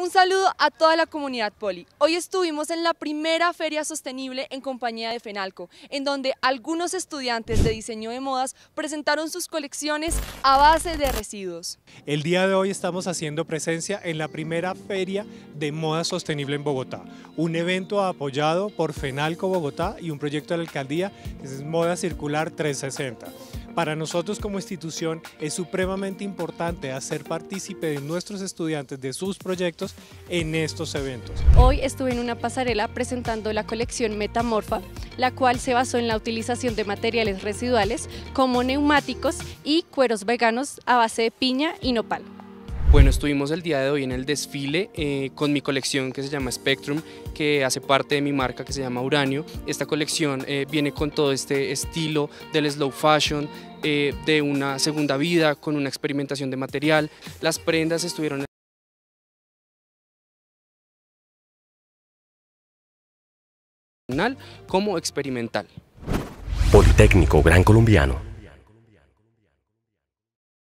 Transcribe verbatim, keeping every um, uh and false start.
Un saludo a toda la comunidad Poli. Hoy estuvimos en la primera feria sostenible en compañía de Fenalco, en donde algunos estudiantes de diseño de modas presentaron sus colecciones a base de residuos. El día de hoy estamos haciendo presencia en la primera feria de moda sostenible en Bogotá, un evento apoyado por Fenalco Bogotá y un proyecto de la alcaldía que es Moda Circular trescientos sesenta. Para nosotros como institución es supremamente importante hacer partícipe de nuestros estudiantes de sus proyectos en estos eventos. Hoy estuve en una pasarela presentando la colección Metamorfa, la cual se basó en la utilización de materiales residuales como neumáticos y cueros veganos a base de piña y nopal. Bueno, estuvimos el día de hoy en el desfile eh, con mi colección que se llama Spectrum, que hace parte de mi marca que se llama Uranio. Esta colección eh, viene con todo este estilo del slow fashion, eh, de una segunda vida, con una experimentación de material. Las prendas estuvieron como experimental. Politécnico Gran Colombiano.